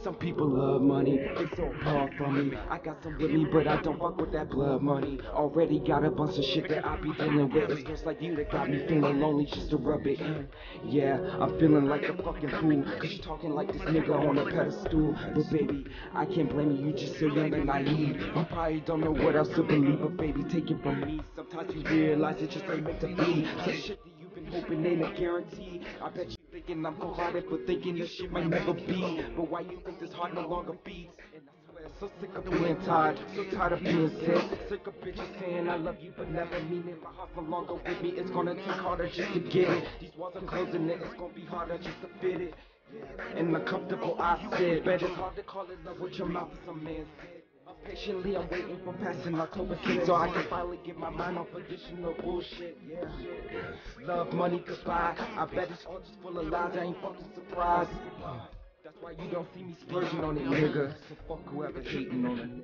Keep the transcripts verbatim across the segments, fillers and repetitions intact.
Some people love money, they so far from me. I got some with me, but I don't fuck with that blood money. Already got a bunch of shit that I be dealing with. It's just like you that got me feeling lonely just to rub it in. Yeah, I'm feeling like a fucking fool, cause you talking like this nigga on a pedestal. But baby, I can't blame you, you just so young and naive. You probably don't know what else to believe, but baby, take it from me. Sometimes you realize it just ain't meant to be. Some shit that you've been hoping ain't a guarantee. I bet you thinking I'm provided, but thinking this shit might never be. But why you think this heart no longer beats? And I swear, so sick of being tired, so tired of being sick. Sick of bitches saying I love you, but never mean it. My heart's no longer with me, it's gonna take harder just to get it. These walls are closing it, it's gonna be harder just to fit it. And uncomfortable I sit, but it's hard to call it love with your mouth, some man said. Patiently I'm waiting for passing October sixth, so I can finally get my mind off additional bullshit. Yeah, love, money, goodbye. I bet it's all just full of lies, I ain't fucking surprised. That's why you don't see me splurging on it, nigga. So fuck whoever's hating on it, nigga.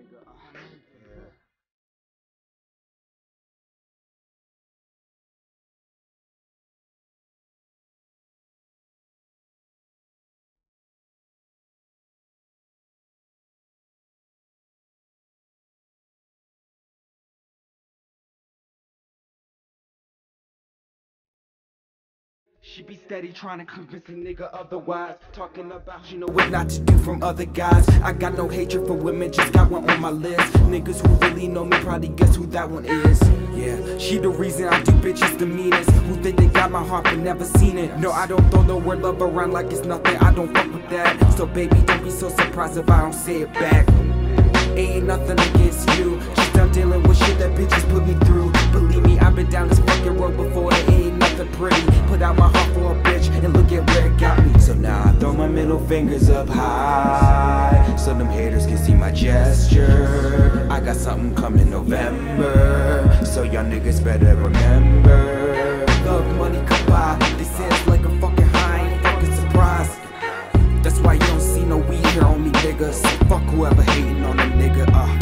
She be steady trying to convince a nigga otherwise. Talking about you know what not to do from other guys. I got no hatred for women, just got one on my list. Niggas who really know me probably guess who that one is. Yeah, she the reason I do bitches the meanest. Who think they got my heart but never seen it. No, I don't throw the word love around like it's nothing. I don't fuck with that. So baby, don't be so surprised if I don't say it back. Ain't nothing against you, just done dealing with shit that bitches put me through. Believe me, I've been down this fucking road before, it ain't nothing pretty. Put out my heart for a bitch, and look at where it got me. So now I throw my middle fingers up high, so them haters can see my gesture. I got something coming November, so y'all niggas better remember. Love, money, goodbye, they say it's like a fucking high, I ain't fucking surprised. That's why you don't see no weed here on me, nigga. So fuck whoever hating on them, nigga. Uh.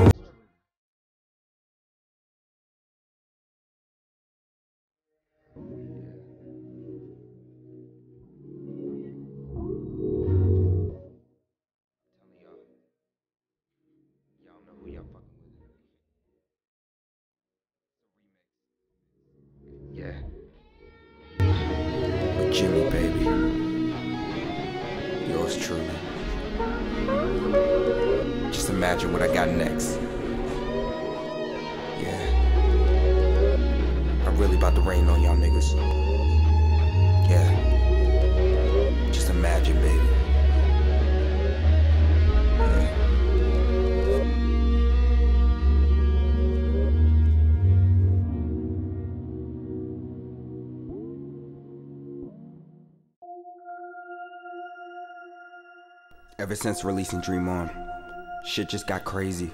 Y'all know who y'all fucking with. Yeah. With Jimmy, baby. Yours truly. Just imagine what I got next. Yeah. I'm really about to rain on y'all niggas. Yeah. Just imagine, baby. Yeah. Ever since releasing Dream On, shit just got crazy.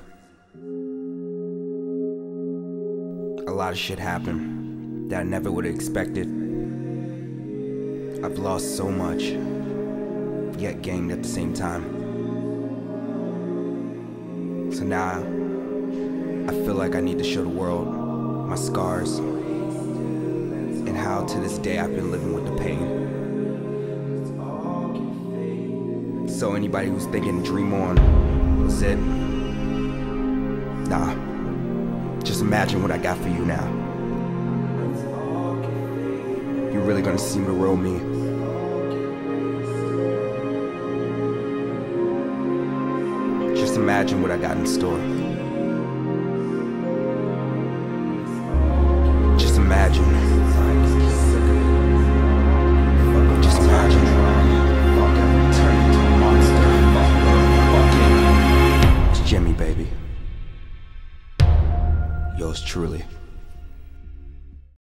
A lot of shit happened that I never would have expected. I've lost so much, yet gained at the same time. So now, I feel like I need to show the world my scars and how to this day I've been living with the pain. So anybody who's thinking Dream On was it, nah, just imagine what I got for you now. You're really gonna see the real me. Just imagine what I got in store.